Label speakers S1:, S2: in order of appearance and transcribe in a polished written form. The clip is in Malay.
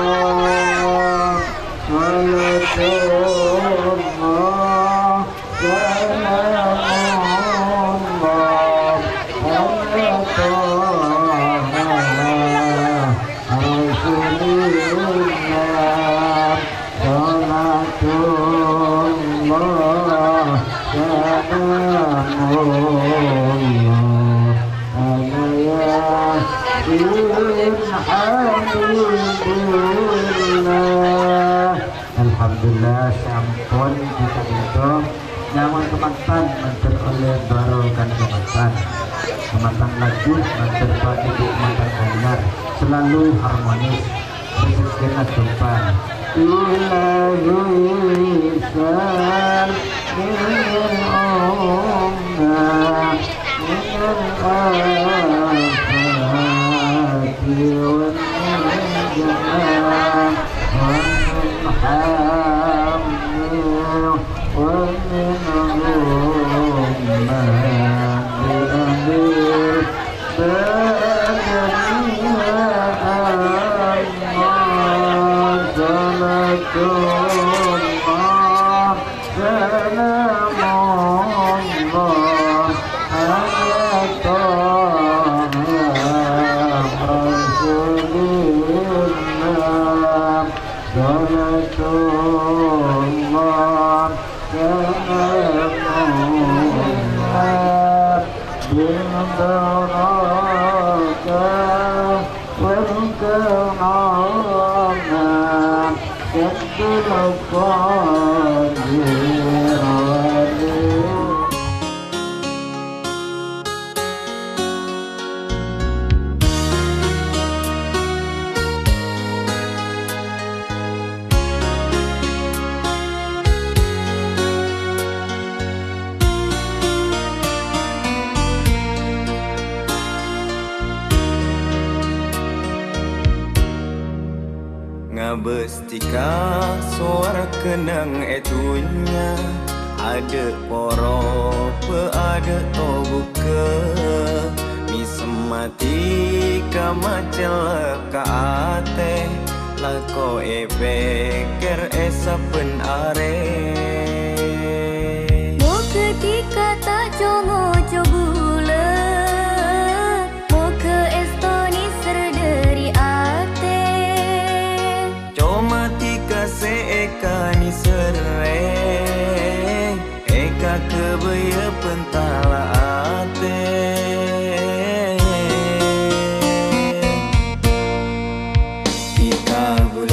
S1: Alhamdulillah, sampun kita itu nyaman kematan mantan oleh barokan kematan lagi mantan pagi di kematan anyar selalu harmonis rezekinya tumpah ilahi san minal umma minal afati wal jannah
S2: Ngabestika suara kenang etunya ada poro pe ada tobuke mi semati kamacel ka ate lako ebeker esa pen are
S3: mo ketika tak jongo cobule mo ke estoni serderi ate
S2: comatika se eka ni sere eka kebaya pentala ate ika